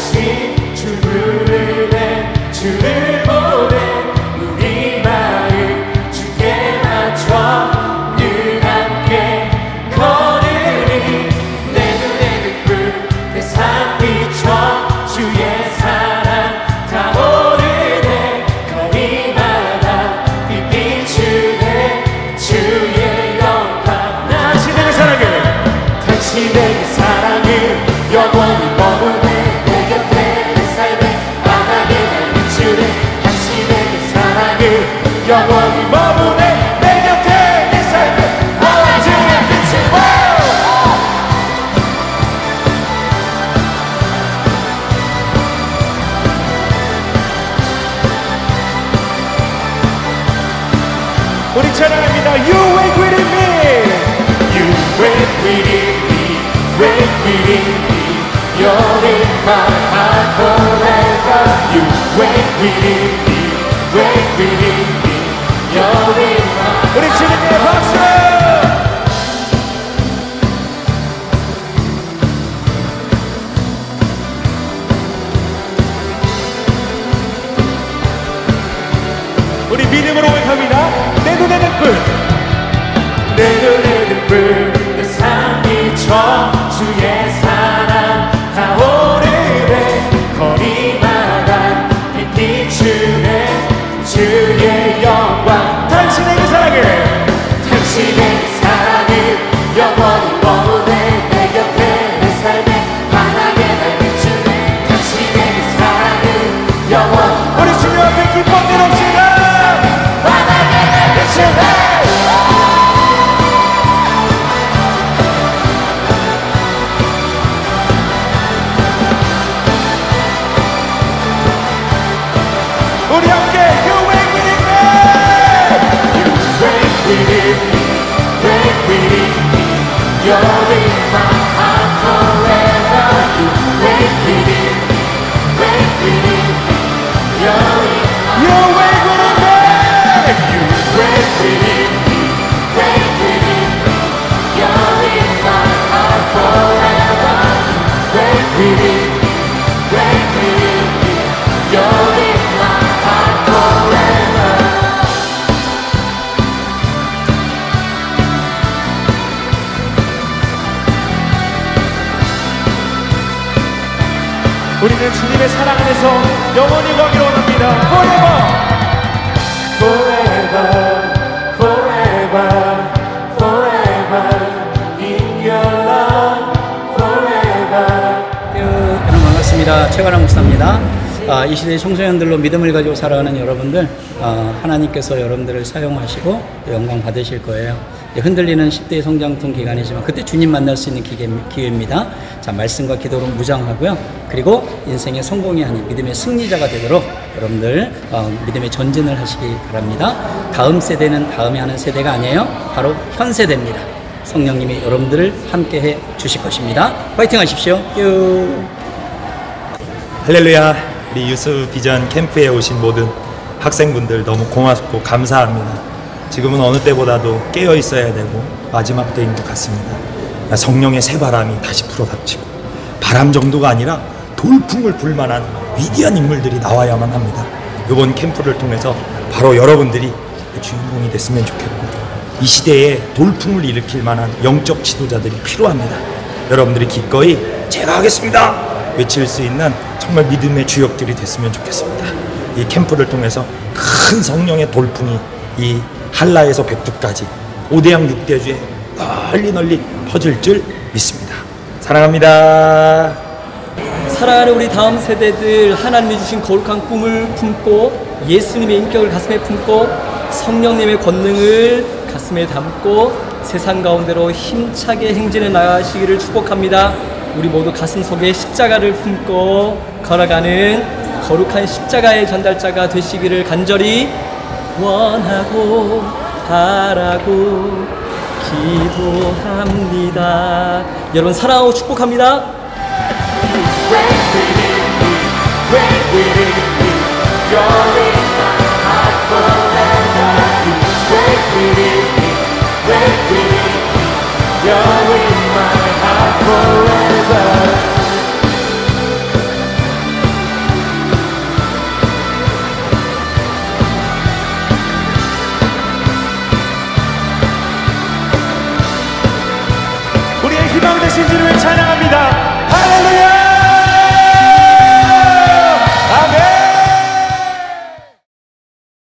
다시 주 부르네 주를 보내 우리 마음 주께 맞춰 늘 함께 걸으리 내 눈에 빛불 내 삶 비춰 주의 사랑 타오르네 거리마다 빛 비추네 주의 영광 당신에게 사랑을 당신에게 사랑을 영원히 머무네 내 곁에 내 삶에 환하게 날 비추네 당신에게 사랑을 영원히 머무네 내 곁에 내 삶에 환하게 비추네 우리 찬양합니다. You wake within me You wake within me Wake within me You're in my heart forever You wake within me Wake within me You're in my 우리 주님의 박수 우리 믿음으로 고백합니다. 내 눈에 등불 내 눈에 등불 내 삶 비춰 주의 사랑 타오르네 거리마다 빛 비추네 주의 영광 당신에게 사랑을 당신에게 사랑을 영원히 머무네 내 곁에 내 삶에 환하게 날 비추네 당신에게 사랑을 영원히 우리 주님 앞에 기뻐 드립시다 환하게 날 비추네 우리 함께 You wake within me You wake within me Wake within me You're in my heart forever You wake within me Wake within me You're in my You wake within me You wake within me Wake within me You're in my heart forever You wake within me Wake within me You're in my heart forever 우리는 주님의 사랑 안에서 영원히 거기로 원합니다. Forever, forever, forever in your love, forever. 여러분 반갑습니다. 최관람 목사입니다. 이 시대의 청소년들로 믿음을 가지고 살아가는 여러분들, 하나님께서 여러분들을 사용하시고 영광 받으실 거예요. 흔들리는 10대의 성장통 기간이지만 그때 주님 만날 수 있는 기회입니다. 자, 말씀과 기도로 무장하고요. 그리고 인생의 성공이 아닌 믿음의 승리자가 되도록 여러분들 믿음의 전진을 하시기 바랍니다. 다음 세대는 다음에 하는 세대가 아니에요. 바로 현 세대입니다. 성령님이 여러분들을 함께해 주실 것입니다. 파이팅 하십시오. 할렐루야. 우리 유스 비전 캠프에 오신 모든 학생분들 너무 고맙고 감사합니다. 지금은 어느 때보다도 깨어 있어야 되고 마지막 때인 것 같습니다. 성령의 새바람이 다시 불어닥치고 바람 정도가 아니라 돌풍을 불 만한 위대한 인물들이 나와야만 합니다. 이번 캠프를 통해서 바로 여러분들이 주인공이 됐으면 좋겠고 이 시대에 돌풍을 일으킬 만한 영적 지도자들이 필요합니다. 여러분들이 기꺼이 제가 하겠습니다 외칠 수 있는 정말 믿음의 주역들이 됐으면 좋겠습니다. 이 캠프를 통해서 큰 성령의 돌풍이 이 한라에서 백두까지 5대양 6대주에 널리 퍼질 줄 믿습니다. 사랑합니다. 사랑하는 우리 다음 세대들, 하나님이 주신 거룩한 꿈을 품고 예수님의 인격을 가슴에 품고 성령님의 권능을 가슴에 담고 세상 가운데로 힘차게 행진해 나가시기를 축복합니다. 우리 모두 가슴 속에 십자가를 품고 걸어가는 거룩한 십자가의 전달자가 되시기를 간절히 원하고 바라고 기도합니다. 여러분 사랑하고 축복합니다. 되신 주님을 찬양합니다.